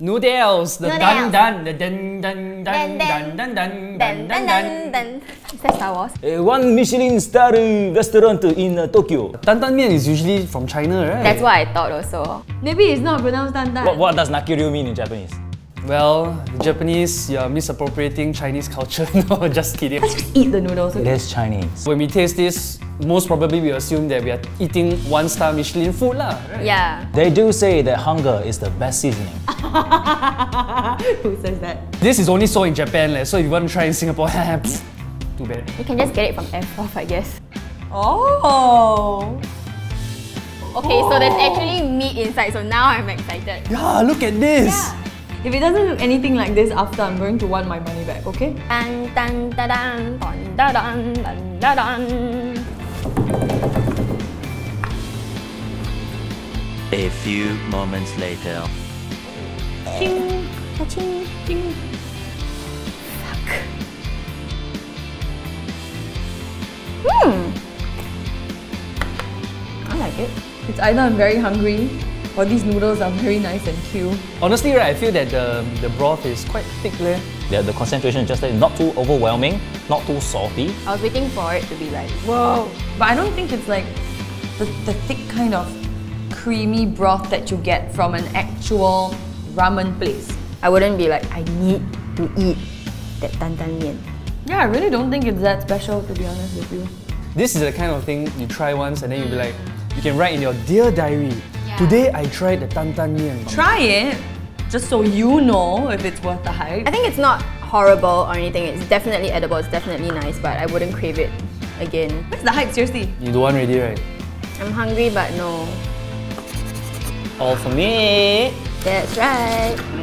Noodles. The Noodles. dun dun, the dun dun dun dun dun dun dun dun dun. Is that Star Wars? One Michelin star restaurant in Tokyo. Tantan mian is usually from China, right? That's what I thought also. Maybe it's not pronounced Tantan. What does nakiryu mean in Japanese? Well, Japanese, you're misappropriating Chinese culture. No, just kidding. Just eat the noodles. It is Chinese. When we taste this, most probably we assume that we are eating one-star Michelin food lah, right? Yeah. They do say that hunger is the best seasoning. Who says that? This is only sold in Japan, so if you want to try in Singapore, too bad. You can just get it from F-Prof, I guess. Oh. Okay, so there's actually meat inside, so now I'm excited. Yeah, look at this! Yeah. If it doesn't look anything like this after, I'm going to want my money back, okay? Dun dun da dun dun da dun dun da dun. A few moments later. Ching, ching, ching. Fuck. I like it. It's either I'm very hungry or these noodles are very nice and cute. Honestly, right, I feel that the broth is quite thick there. The concentration is just like not too overwhelming, not too salty. I was waiting for it to be like, Whoa! But I don't think it's like the thick kind of creamy broth that you get from an actual ramen place. I wouldn't be like, I need to eat that tantan mian. Yeah, I really don't think it's that special, to be honest with you. This is the kind of thing you try once and then you'll be like, you can write in your Dear Diary, today I tried the tantan mian. Try it, just so you know if it's worth the hype. I think it's not horrible or anything. It's definitely edible. It's definitely nice, but I wouldn't crave it again. What's the hype, seriously? You don't want already, right? I'm hungry, but no. All for me! That's right.